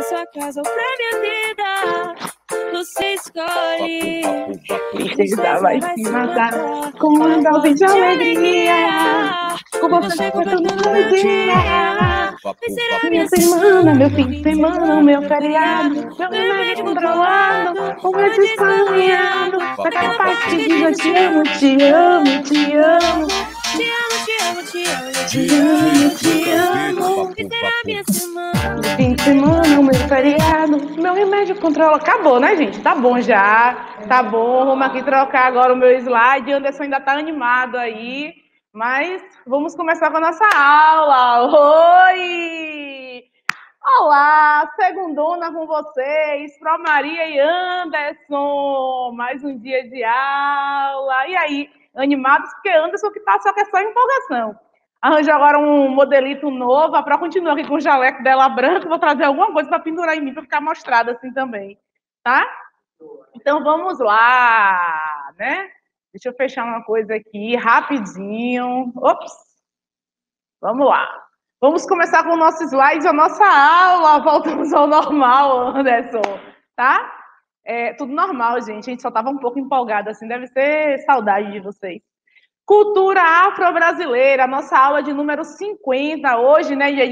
sua casa ou pra minha vida. Você escolhe. Tristeza vai se matar com uma dose de alegria. Com você foi todo meu dia. Minha semana, meu fim de semana, o meu feriado, meu remédio controlado, o meu descaminhado. Daquela parte que diz eu te amo, te amo, te amo. Te amo, te amo, te amo, Te amo, te amo. que será minha semana? Fim de semana, o meu feriado, meu remédio controla. Acabou, né, gente? Tá bom já. Tá bom, vamos aqui trocar agora o meu slide. Anderson ainda tá animado aí. Mas vamos começar com a nossa aula. Oi! Olá, segundona com vocês, Pro Maria e Anderson. Mais um dia de aula. E aí, animados? Porque Anderson que tá só que é só empolgação. Arranjou agora um modelito novo. A Pro continua aqui com o jaleco dela branco. Vou trazer alguma coisa para pendurar em mim, para ficar mostrado assim também. Tá? Então vamos lá, né? Deixa eu fechar uma coisa aqui rapidinho. Ops! Vamos lá. Vamos começar com o nosso slide, a nossa aula. Voltamos ao normal, Anderson. Tá? Tudo normal, gente. A gente só estava um pouco empolgada, assim. Deve ser saudade de vocês. Cultura afro-brasileira, nossa aula de número 50, hoje, né, dia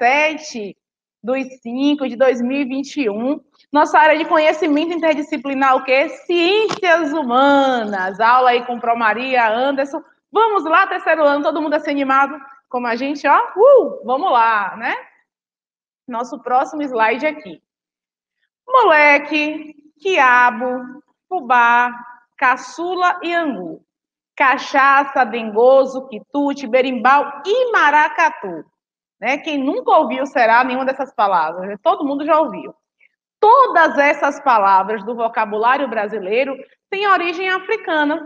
17/5/2021. Nossa área de conhecimento interdisciplinar, o quê? Ciências humanas. Aula aí com Pro Maria, Anderson. Vamos lá, terceiro ano, todo mundo assim animado, como a gente, ó. Vamos lá, né? Nosso próximo slide aqui. Moleque, quiabo, fubá, caçula e angu. Cachaça, dengoso, quitute, berimbau e maracatu. Né? Quem nunca ouviu será nenhuma dessas palavras. Todo mundo já ouviu. Todas essas palavras do vocabulário brasileiro têm origem africana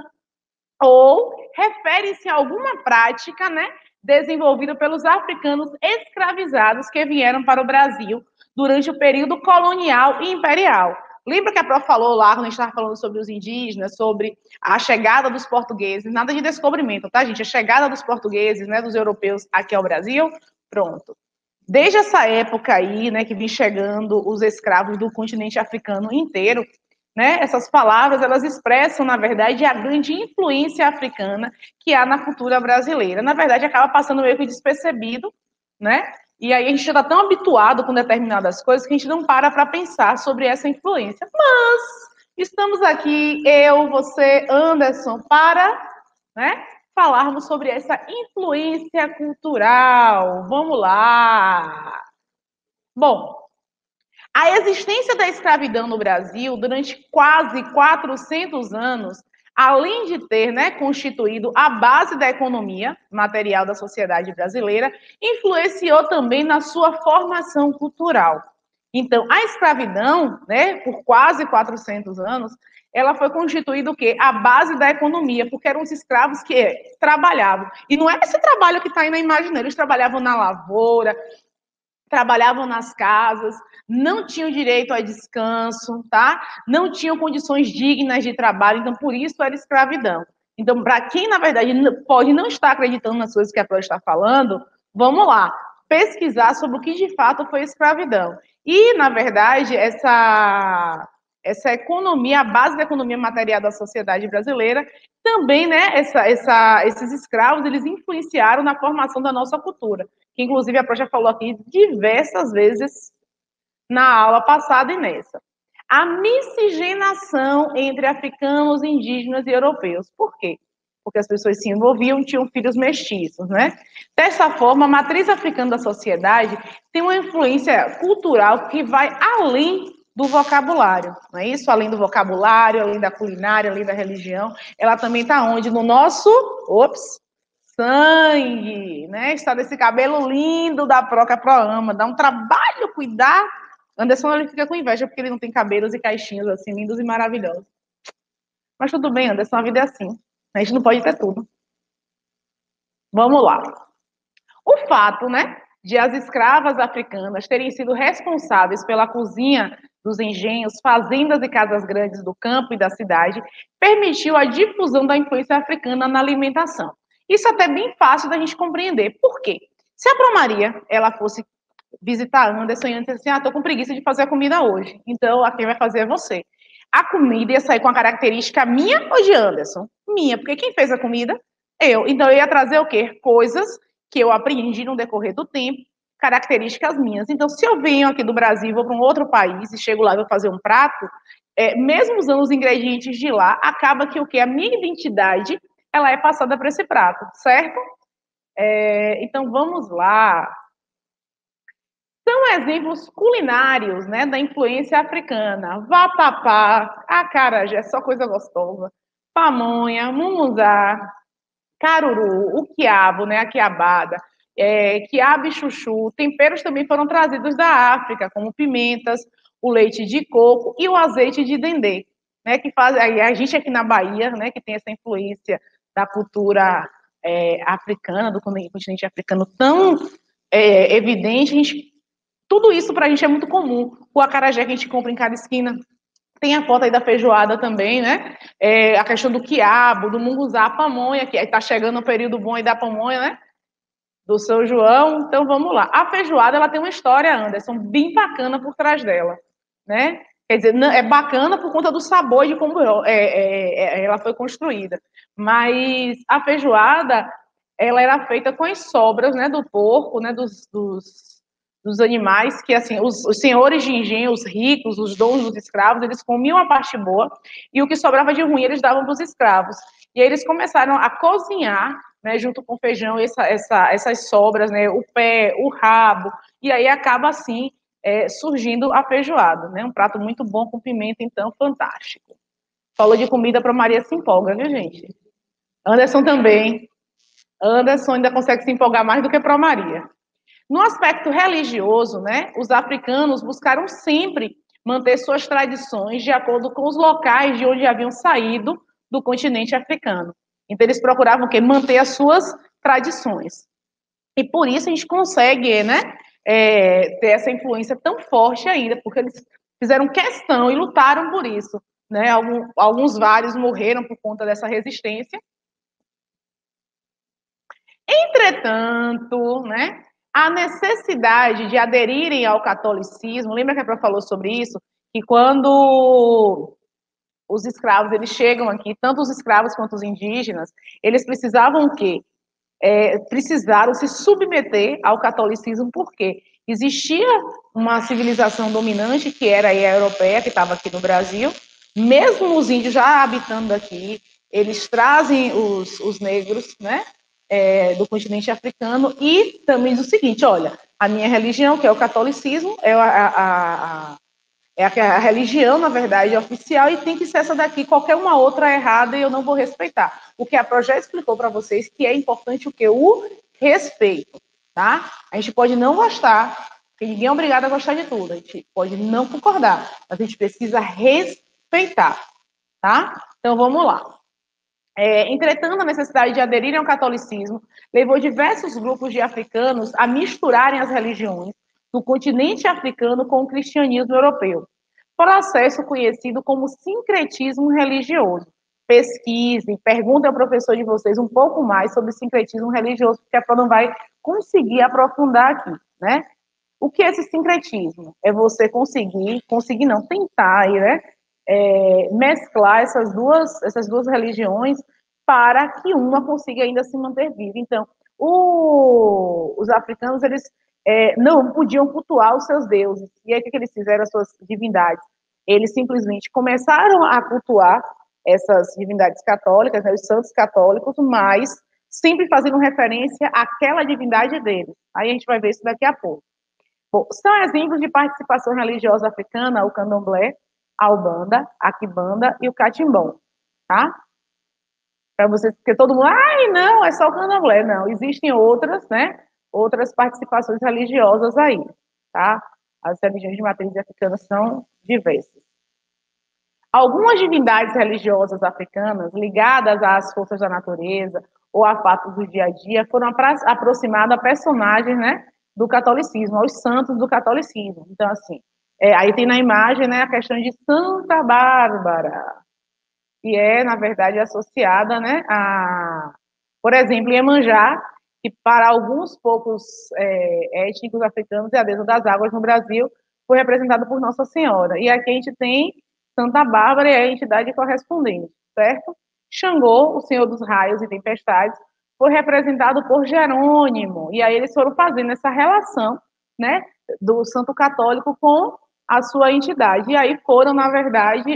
ou referem-se a alguma prática, né, desenvolvida pelos africanos escravizados que vieram para o Brasil durante o período colonial e imperial. Lembra que a Prof falou lá, quando a gente estava falando sobre os indígenas, sobre a chegada dos portugueses, nada de descobrimento, tá, gente? A chegada dos portugueses, né, dos europeus aqui ao Brasil, pronto. Desde essa época aí, né, que vem chegando os escravos do continente africano inteiro, né, essas palavras, elas expressam, na verdade, a grande influência africana que há na cultura brasileira. Na verdade, acaba passando meio que despercebido, né? E aí a gente está tão habituado com determinadas coisas que a gente não para pensar sobre essa influência. Mas estamos aqui, eu, você, Anderson, para, né, falarmos sobre essa influência cultural. Vamos lá! Bom, a existência da escravidão no Brasil durante quase 400 anos, além de ter, né, constituído a base da economia material da sociedade brasileira, influenciou também na sua formação cultural. Então, a escravidão, né, por quase 400 anos, ela foi constituída o quê? A base da economia, porque eram os escravos que trabalhavam. E não é esse trabalho que está aí na imagem, eles trabalhavam na lavoura, trabalhavam nas casas, não tinham direito a descanso, tá? Não tinham condições dignas de trabalho, então por isso era escravidão. Então, para quem, na verdade, pode não estar acreditando nas coisas que a Pro está falando, vamos lá, pesquisar sobre o que de fato foi escravidão. E, na verdade, essa economia, a base da economia material da sociedade brasileira, também, né, esses escravos, eles influenciaram na formação da nossa cultura, que inclusive a Pro já falou aqui diversas vezes na aula passada e nessa. A miscigenação entre africanos, indígenas e europeus. Por quê? Porque as pessoas se envolviam, tinham filhos mestiços, né? Dessa forma, a matriz africana da sociedade tem uma influência cultural que vai além do vocabulário, não é isso? Além do vocabulário, além da culinária, além da religião, ela também está onde? No nosso, sangue, né? Está desse cabelo lindo da Pro, que a Pro ama, dá um trabalho cuidar. Anderson, ele fica com inveja porque ele não tem cabelos e caixinhas assim, lindos e maravilhosos. Mas tudo bem, Anderson, a vida é assim. A gente não pode ter tudo. Vamos lá. O fato, né, de as escravas africanas terem sido responsáveis pela cozinha dos engenhos, fazendas e casas grandes do campo e da cidade, permitiu a difusão da influência africana na alimentação. Isso é até bem fácil da gente compreender. Por quê? Se a Pro Maria, ela fosse visitar Anderson e Anderson assim, tô com preguiça de fazer a comida hoje. Então, a quem vai fazer é você. A comida ia sair com a característica minha ou de Anderson? Minha, porque quem fez a comida? Eu. Então, eu ia trazer o quê? Coisas que eu aprendi no decorrer do tempo, características minhas. Então, se eu venho aqui do Brasil, vou para um outro país e chego lá e vou fazer um prato, mesmo usando os ingredientes de lá, acaba que o quê? A minha identidade, ela é passada para esse prato, certo? Então, vamos lá. São exemplos culinários, né, da influência africana. Vatapá, acarajé, só coisa gostosa. Pamonha, munguzá, caruru, o quiabo, né, a quiabada, quiabo e chuchu. Temperos também foram trazidos da África, como pimentas, o leite de coco e o azeite de dendê, né, que faz a gente aqui na Bahia, né, que tem essa influência da cultura africana, do continente africano tão evidente, tudo isso para a gente é muito comum. O acarajé que a gente compra em cada esquina. Tem a foto aí da feijoada também, né? A questão do quiabo, do munguzá, a pamonha, que está chegando o período bom aí da pamonha, né? Do São João. Então vamos lá. A feijoada ela tem uma história, Anderson, bem bacana por trás dela, né? Quer dizer, é bacana por conta do sabor de como ela foi construída. Mas a feijoada ela era feita com as sobras, né, do porco, né, dos animais, que assim, os senhores de engenho, os ricos, os donos dos escravos, eles comiam a parte boa e o que sobrava de ruim eles davam para os escravos. E aí eles começaram a cozinhar, né, junto com o feijão, essas sobras, né, o pé, o rabo, e aí acaba assim surgindo a feijoada, né, um prato muito bom com pimenta, então, fantástico. Falou de comida para Maria se empolga, viu, gente? Anderson também. Anderson ainda consegue se empolgar mais do que para Maria. No aspecto religioso, né, os africanos buscaram sempre manter suas tradições de acordo com os locais de onde haviam saído do continente africano. Então, eles procuravam o quê? Manter as suas tradições. E por isso a gente consegue, né, ter essa influência tão forte ainda, porque eles fizeram questão e lutaram por isso. Né? Alguns vários morreram por conta dessa resistência. Entretanto, né, a necessidade de aderirem ao catolicismo, lembra que a Pro falou sobre isso? Que quando os escravos eles chegam aqui, tanto os escravos quanto os indígenas, eles precisavam o quê? Precisaram se submeter ao catolicismo, porque existia uma civilização dominante, que era a europeia, que estava aqui no Brasil, mesmo os índios já habitando aqui, eles trazem os negros, né, do continente africano, e também diz o seguinte, olha, a minha religião, que é o catolicismo, é a religião, na verdade, oficial, e tem que ser essa daqui, qualquer uma outra errada, e eu não vou respeitar. O que a Pro já explicou para vocês, que é importante o que? O respeito, tá? A gente pode não gostar, porque ninguém é obrigado a gostar de tudo, a gente pode não concordar, mas a gente precisa respeitar, tá? Então, vamos lá. Entretanto, a necessidade de aderirem ao catolicismo levou diversos grupos de africanos a misturarem as religiões do continente africano com o cristianismo europeu, processo conhecido como sincretismo religioso. Pesquisem, perguntem ao professor de vocês um pouco mais sobre sincretismo religioso, porque a prova não vai conseguir aprofundar aqui, né? O que é esse sincretismo? É você conseguir não, tentar, né? Mesclar essas duas religiões para que uma consiga ainda se manter viva. Então, os africanos, eles não podiam cultuar os seus deuses. E aí, o que eles fizeram? As suas divindades. Eles simplesmente começaram a cultuar essas divindades católicas, né, os santos católicos, mas sempre fazendo referência àquela divindade deles. Aí a gente vai ver isso daqui a pouco. Bom, são exemplos de participação religiosa africana, o candomblé, a Ubanda, a Quimbanda e o Catimbó, tá? Para vocês, porque todo mundo, ai, não, é só o candomblé. Não, existem outras, né? Outras participações religiosas aí, tá? As religiões de matriz africana são diversas. Algumas divindades religiosas africanas, ligadas às forças da natureza ou a fatos do dia a dia, foram aproximadas a personagens, né, do catolicismo, aos santos do catolicismo. Então, assim, aí tem na imagem, né, a questão de Santa Bárbara, que é, na verdade, associada, né, por exemplo, Iemanjá que para alguns poucos étnicos africanos é a deusa das águas no Brasil, foi representada por Nossa Senhora. E aqui a gente tem Santa Bárbara e a entidade correspondente, certo? Xangô, o senhor dos raios e tempestades, foi representado por Jerônimo. E aí eles foram fazendo essa relação, né, do santo católico com a sua entidade. E aí foram, na verdade,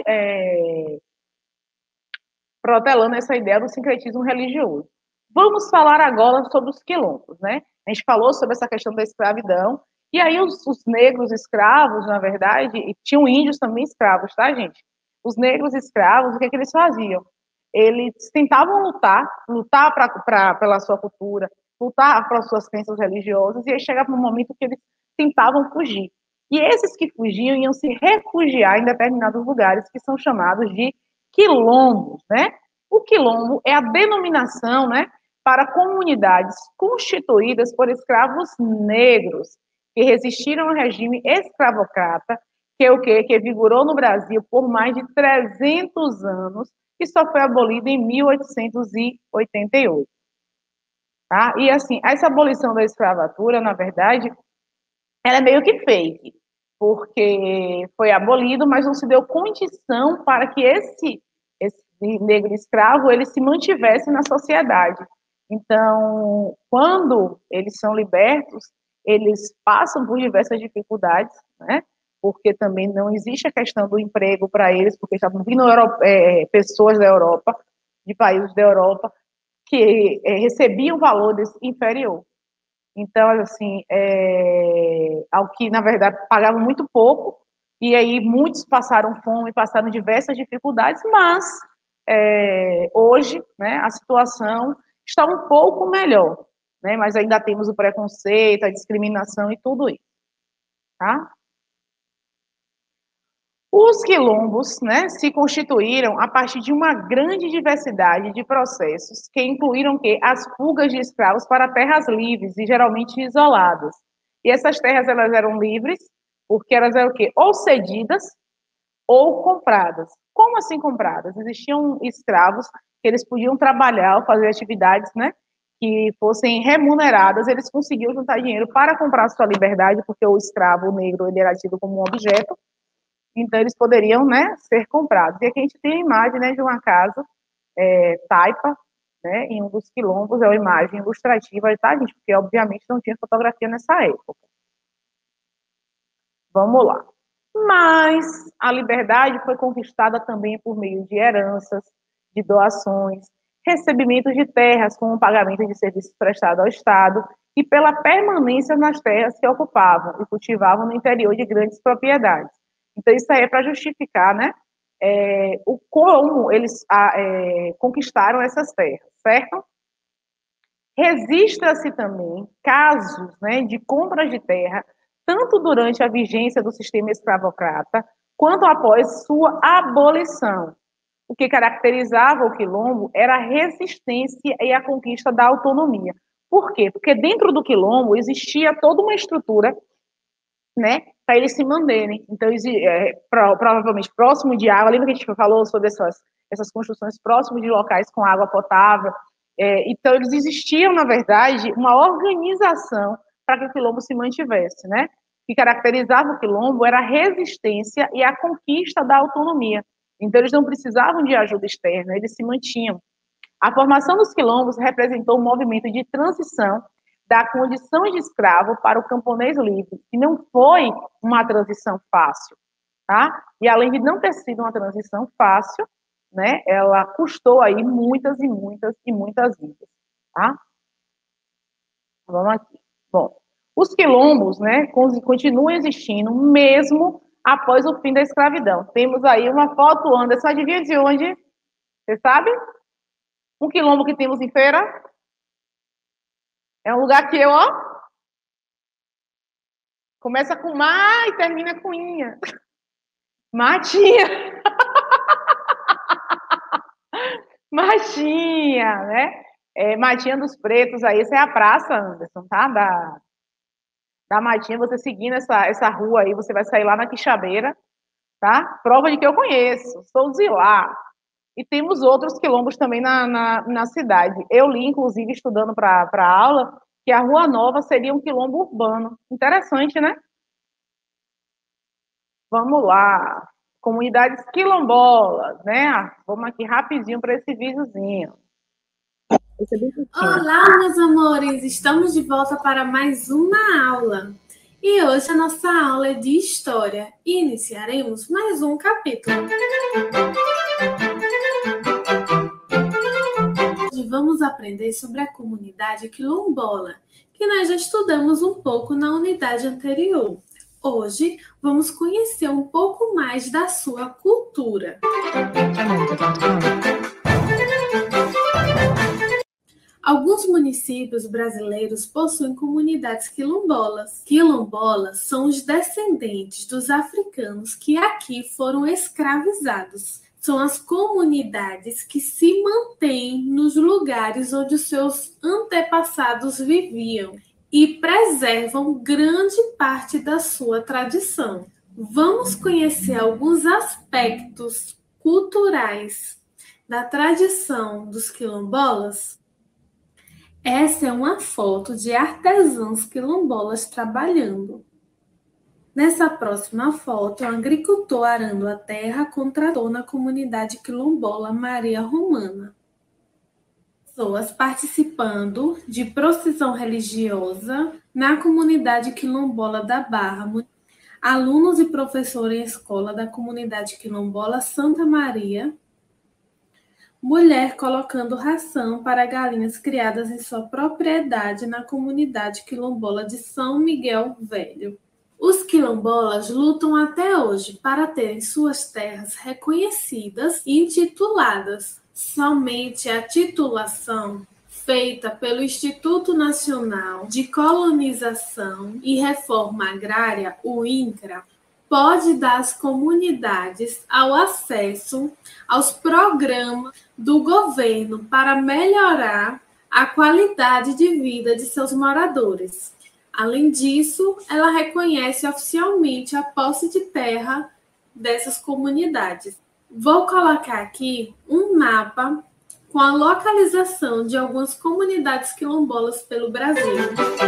protelando essa ideia do sincretismo religioso. Vamos falar agora sobre os quilombos, né? A gente falou sobre essa questão da escravidão, e aí os negros escravos, na verdade, e tinham índios também escravos, tá, gente? Os negros escravos, o que, é que eles faziam? Eles tentavam lutar pela sua cultura, lutar pelas suas crenças religiosas, e aí chegava um momento que eles tentavam fugir. E esses que fugiam iam se refugiar em determinados lugares que são chamados de quilombos, né? O quilombo é a denominação, né, para comunidades constituídas por escravos negros que resistiram ao regime escravocrata, que é o quê? Que vigorou no Brasil por mais de 300 anos e só foi abolido em 1888. Tá? E assim, essa abolição da escravatura, na verdade, ela é meio que fake, porque foi abolido, mas não se deu condição para que esse negro escravo ele se mantivesse na sociedade. Então, quando eles são libertos, eles passam por diversas dificuldades, né? Porque também não existe a questão do emprego para eles, porque estavam vindo pessoas da Europa, de países da Europa, que recebiam valores inferior. Então, assim, ao que, na verdade, pagavam muito pouco, e aí muitos passaram fome, passaram diversas dificuldades, mas hoje, né, a situação está um pouco melhor, né, mas ainda temos o preconceito, a discriminação e tudo isso, tá? Os quilombos, né, se constituíram a partir de uma grande diversidade de processos que incluíram as fugas de escravos para terras livres e geralmente isoladas. E essas terras elas eram livres porque elas eram o quê? Ou cedidas ou compradas. Como assim compradas? Existiam escravos que eles podiam trabalhar ou fazer atividades, né, que fossem remuneradas, eles conseguiam juntar dinheiro para comprar sua liberdade, porque o escravo o negro ele era tido como um objeto. Então, eles poderiam, né, ser comprados. E aqui a gente tem a imagem, né, de uma casa taipa, né, em um dos quilombos, é uma imagem ilustrativa, tá, gente? Porque, obviamente, não tinha fotografia nessa época. Vamos lá. Mas a liberdade foi conquistada também por meio de heranças, de doações, recebimentos de terras com o pagamento de serviços prestados ao Estado e pela permanência nas terras que ocupavam e cultivavam no interior de grandes propriedades. Então, isso aí é para justificar, né, o como eles conquistaram essas terras, certo? Registra-se também casos, né, de compras de terra, tanto durante a vigência do sistema escravocrata, quanto após sua abolição. O que caracterizava o quilombo era a resistência e a conquista da autonomia. Por quê? Porque dentro do quilombo existia toda uma estrutura, né, para eles se manterem. Então, provavelmente próximo de água, lembra que a gente falou sobre essas construções próximas de locais com água potável? Então, eles existiam, na verdade, uma organização para que o quilombo se mantivesse, né? O que caracterizava o quilombo era a resistência e a conquista da autonomia. Então, eles não precisavam de ajuda externa, eles se mantinham. A formação dos quilombos representou um movimento de transição da condição de escravo para o camponês livre, e não foi uma transição fácil, tá? E além de não ter sido uma transição fácil, né, ela custou aí muitas e muitas e muitas vidas, tá? Vamos aqui. Bom, os quilombos, né, continuam existindo mesmo após o fim da escravidão. Temos aí uma foto, Anderson, adivinha de onde? Você sabe? Um quilombo que temos em Feira? É um lugar que ó, começa com Má e termina com Inha. Matinha. Matinha, né? Matinha dos Pretos, aí, essa é a praça, Anderson, tá? Da Matinha, você seguindo essa rua aí, você vai sair lá na Quixabeira, tá? Prova de que eu conheço, sou de lá. e temos outros quilombos também na cidade. Eu li, inclusive, estudando para a aula, que a Rua Nova seria um quilombo urbano. Interessante, né? Vamos lá. Comunidades quilombolas, né? Vamos aqui rapidinho para esse videozinho. Esse é bem curtinho. Olá, meus amores! Estamos de volta para mais uma aula. E hoje a nossa aula é de História e iniciaremos mais um capítulo. Hoje vamos aprender sobre a comunidade quilombola, que nós já estudamos um pouco na unidade anterior. Hoje vamos conhecer um pouco mais da sua cultura. Alguns municípios brasileiros possuem comunidades quilombolas. Quilombolas são os descendentes dos africanos que aqui foram escravizados. São as comunidades que se mantêm nos lugares onde os seus antepassados viviam e preservam grande parte da sua tradição. Vamos conhecer alguns aspectos culturais da tradição dos quilombolas? Essa é uma foto de artesãos quilombolas trabalhando. Nessa próxima foto, um agricultor arando a terra contratou na comunidade quilombola Maria Romana. Pessoas participando de procissão religiosa na comunidade quilombola da Barra. Alunos e professores em escola da comunidade quilombola Santa Maria. Mulher colocando ração para galinhas criadas em sua propriedade na comunidade quilombola de São Miguel Velho. Os quilombolas lutam até hoje para terem suas terras reconhecidas e intituladas. Somente a titulação feita pelo Instituto Nacional de Colonização e Reforma Agrária, o INCRA, pode dar às comunidades ao acesso aos programas do governo para melhorar a qualidade de vida de seus moradores. Além disso, ela reconhece oficialmente a posse de terra dessas comunidades. Vou colocar aqui um mapa com a localização de algumas comunidades quilombolas pelo Brasil.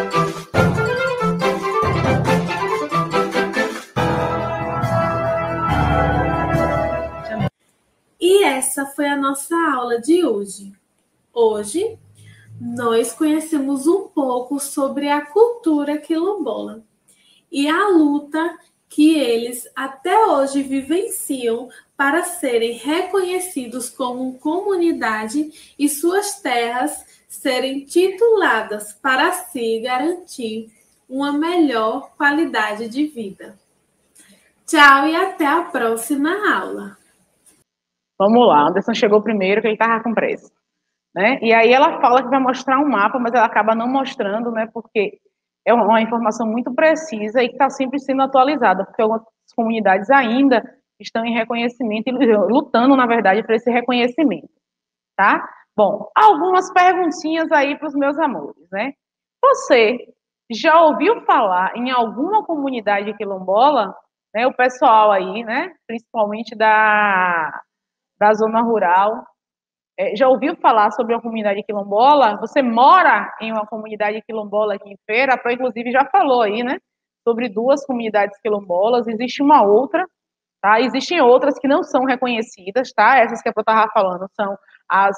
E essa foi a nossa aula de hoje. Hoje, nós conhecemos um pouco sobre a cultura quilombola e a luta que eles até hoje vivenciam para serem reconhecidos como comunidade e suas terras serem tituladas para se garantir uma melhor qualidade de vida. Tchau e até a próxima aula. Vamos lá, Anderson chegou primeiro, que ele estava com pressa. Né? E aí ela fala que vai mostrar um mapa, mas ela acaba não mostrando, né? Porque é uma informação muito precisa e que está sempre sendo atualizada, porque algumas comunidades ainda estão em reconhecimento e lutando, na verdade, por esse reconhecimento, tá? Bom, algumas perguntinhas aí para os meus amores, né? Você já ouviu falar em alguma comunidade quilombola, né? O pessoal aí, né? Principalmente da zona rural, já ouviu falar sobre uma comunidade quilombola? Você mora em uma comunidade quilombola aqui em Feira? A Pro, inclusive, já falou aí, né? Sobre 2 comunidades quilombolas. Existe uma outra, tá? Existem outras que não são reconhecidas, tá? Essas que a Pro estava falando são as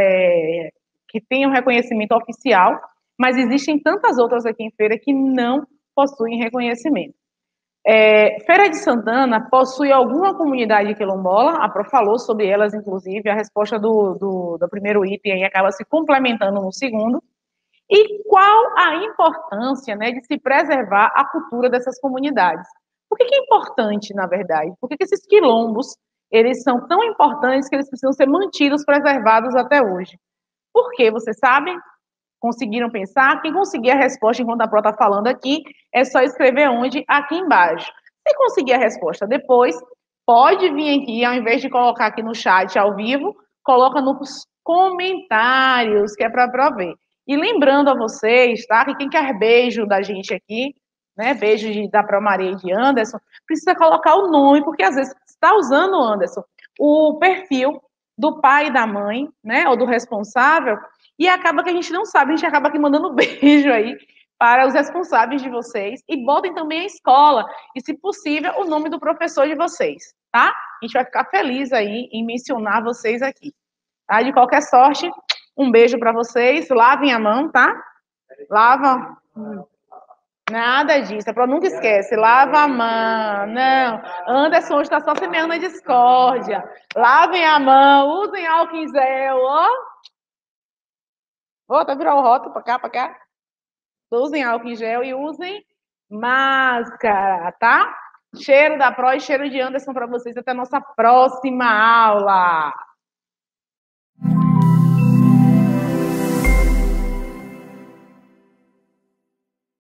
que têm um reconhecimento oficial, mas existem tantas outras aqui em Feira que não possuem reconhecimento. Feira de Santana possui alguma comunidade quilombola? A Pro falou sobre elas, inclusive, a resposta do primeiro item aí acaba se complementando no segundo. E qual a importância, né, de se preservar a cultura dessas comunidades? Por que é importante, na verdade? Por que esses quilombos, eles são tão importantes que eles precisam ser mantidos, preservados até hoje? Por quê? Você sabe? Conseguiram pensar? Quem conseguir a resposta enquanto a Pro está falando aqui, é só escrever onde? Aqui embaixo. Se conseguir a resposta depois, pode vir aqui, ao invés de colocar aqui no chat ao vivo, coloca nos comentários, que é para a Pro ver. E lembrando a vocês, tá? Que quem quer beijo da gente aqui, né? Beijo da Pro Maria e de Anderson, precisa colocar o nome, porque às vezes você está usando, Anderson, o perfil do pai e da mãe, né, ou do responsável, e acaba que a gente não sabe, a gente acaba aqui mandando beijo aí para os responsáveis de vocês, e botem também a escola, e se possível, o nome do professor de vocês, tá? A gente vai ficar feliz aí em mencionar vocês aqui, tá? De qualquer sorte, um beijo para vocês, lavem a mão, tá? Lava. Nada disso, nunca esquece, lava a mão, não. Anderson hoje está só semeando a discórdia. Lavem a mão, usem álcool em gel, ó. Ó, tá virando o rótulo para cá, para cá. Usem álcool em gel e usem máscara, tá? Cheiro da Pro e cheiro de Anderson para vocês até a nossa próxima aula.